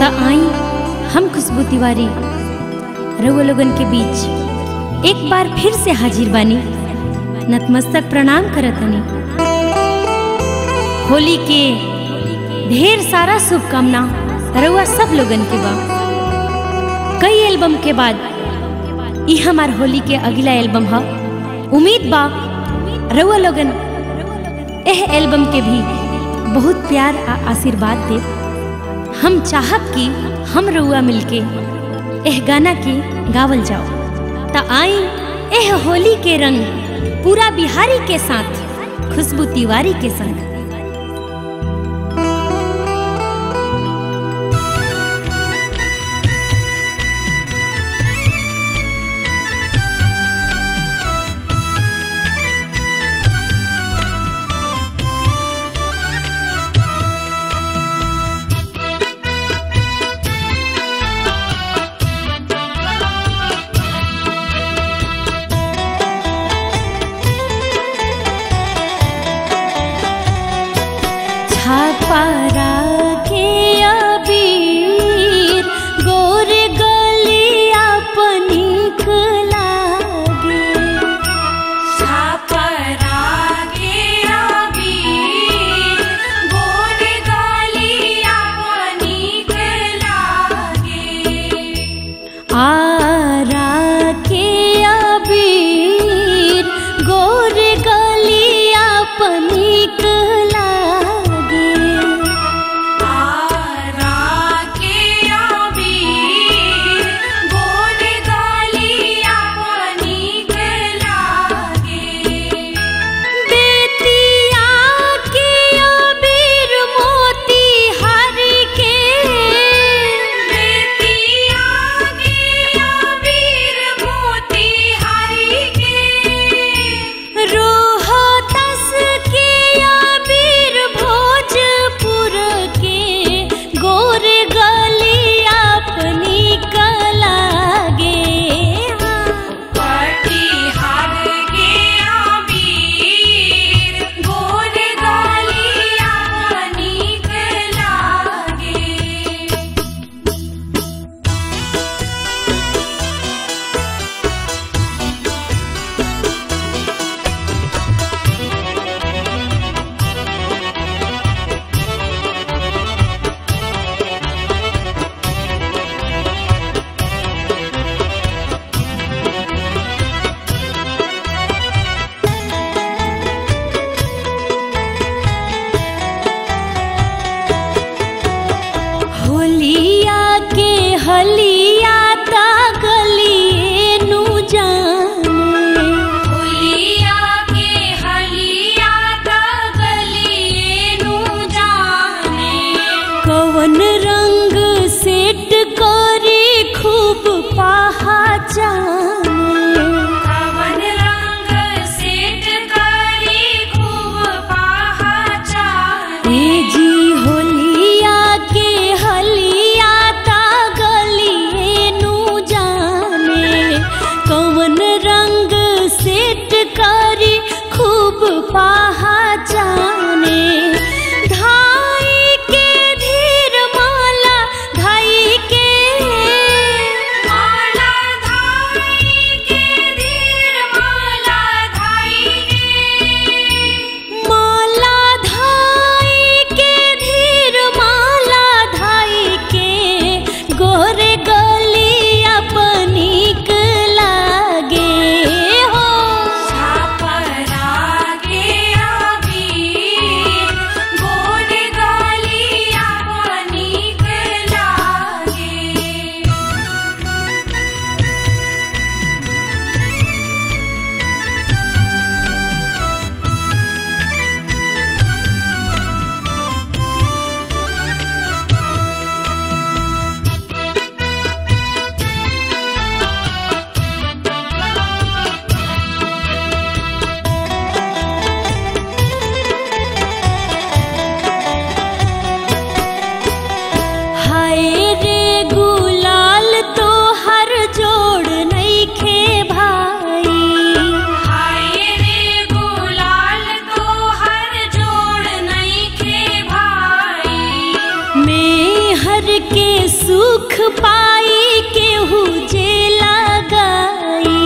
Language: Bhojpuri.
त आई हम खुशबू तिवारी रउआ लोगन के बीच एक बार फिर से हाजिर बानी। नतमस्तक प्रणाम करतनी। होली के ढेर सारा शुभकामना रउआ सब लोगन के बा। कई एल्बम के बाद ई हमार होली के अगला एल्बम है। उम्मीद बा रउआ लोगन एह एल्बम के भी बहुत प्यार आ आशीर्वाद दे। हम चाहब कि हम रउआ मिलके एह गाना के गावल जाओ। त आई एह होली के रंग पूरा बिहारी के साथ खुशबू तिवारी के संग। छापारा के अबीर गोर गलिया पनिक लागे। छापारा के अबीर गोर गलिया पनिक लागे। आरा के अबीर गोर गलिया पनिक हलिया ता गलिए नु जाने। होलिया के हलिया ता गलिए नु जाने। कवन रंग सेट करे खूब पहचाने। कवन रंग सेट करे खूब पहचाने। ए जी होलिया के हलिया रंग सेट करी खूब पहचाने। धाई के धीर माला धाई के माला धाई घर के सुख पाई केहू जे लगाई।